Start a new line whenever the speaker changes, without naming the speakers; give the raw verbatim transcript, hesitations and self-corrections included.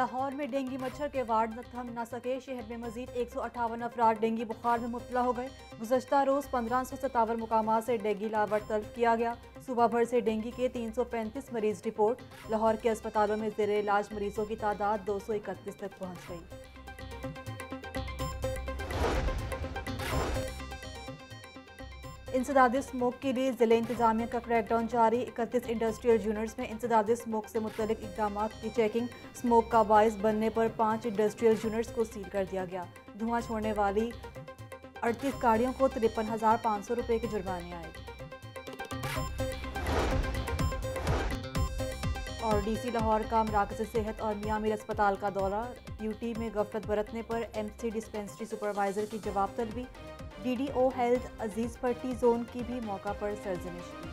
लाहौर में डेंगू मच्छर के वार्ड न थम न सके। शहर में मजीद एक सौ अठावन अफराद डेंगू बुखार में मुब्तला हो गए। गुज़श्ता रोज़ पंद्रह सौ सतावन मुकामात से डेंगू लावर तल्फ किया गया। सुबह भर से डेंगू के तीन सौ पैंतीस मरीज रिपोर्ट। लाहौर के अस्पतालों में ज़ेरे इलाज मरीजों की तादाद दो सौ इकतीस तक पहुँच गई। इंसदादी स्मोक के लिए जिले इंतजामिया का क्रैकडाउन जारी। इकतीस इंडस्ट्रियल यूनिट्स में इंसदादी स्मोक से मुतल्लिक इकदाम की चेकिंग। स्मोक का बायस बनने पर पाँच इंडस्ट्रियल यूनिट्स को सील कर दिया गया। धुआं छोड़ने वाली अड़तीस गाड़ियों को तिरपन हज़ार पाँच सौ रुपये के जुर्माने आए। और डी सी लाहौर का मराकज़ सेहत और मियां मीर अस्पताल का दौरा। ड्यूटी में गफलत बरतने पर एम सी डिस्पेंसरी सुपरवाइज़र की जवाब तलबी। डी डी ओ हेल्थ अजीज़ पट्टी जोन की भी मौका पर सरजनिश की।